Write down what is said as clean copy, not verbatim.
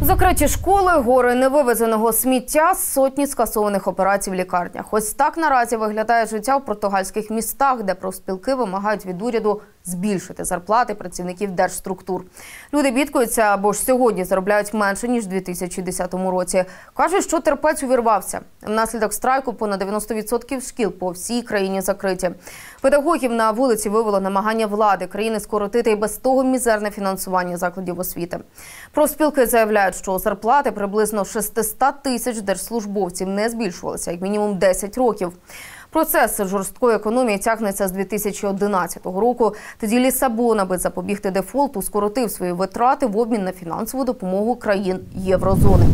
Закриті школи, гори невивезеного сміття, сотні скасованих операцій в лікарнях. Ось так наразі виглядає життя в португальських містах, де профспілки вимагають від уряду збільшити зарплати працівників держструктур. Люди бідкаються, бо ж сьогодні заробляють менше, ніж у 2010 році. Кажуть, що терпець увірвався. Внаслідок страйку понад 90% шкіл по всій країні закриті. Педагогів на вулиці вивело намагання влади країни скоротити і без того мізерне фінансування закладів освіти. Профспілки заявляють, що зарплати приблизно 600 тисяч держслужбовців не збільшувалися як мінімум 10 років. Процес жорсткої економії тягнеться з 2011 року. Тоді Лісабон, аби запобігти дефолту, скоротив свої витрати в обмін на фінансову допомогу країн Єврозони.